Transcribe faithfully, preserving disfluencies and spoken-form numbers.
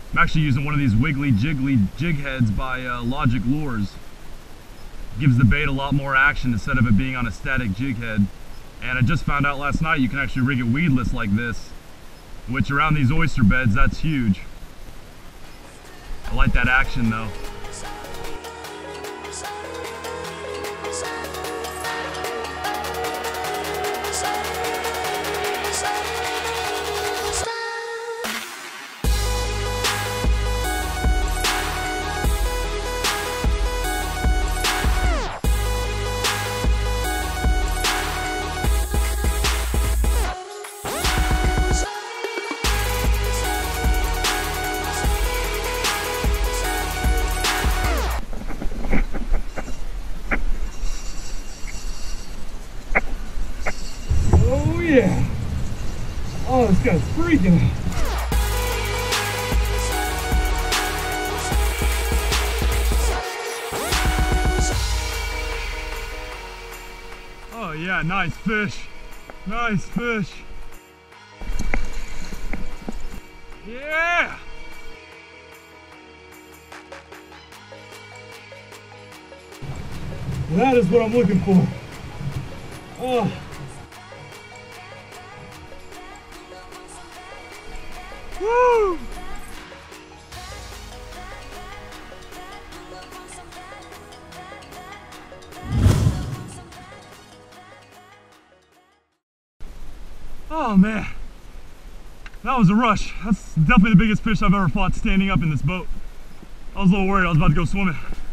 I'm actually using one of these wiggly jiggly jig heads by uh, Logic Lures. Gives the bait a lot more action instead of it being on a static jig head. And I just found out last night you can actually rig it weedless like this, which around these oyster beds, that's huge. I like that action though. Yeah. Oh, this guy's freaking out. Oh yeah, nice fish. Nice fish. Yeah. That is what I'm looking for. Oh. Woo! Oh man, that was a rush. That's definitely the biggest fish I've ever fought standing up in this boat. I was a little worried I was about to go swimming.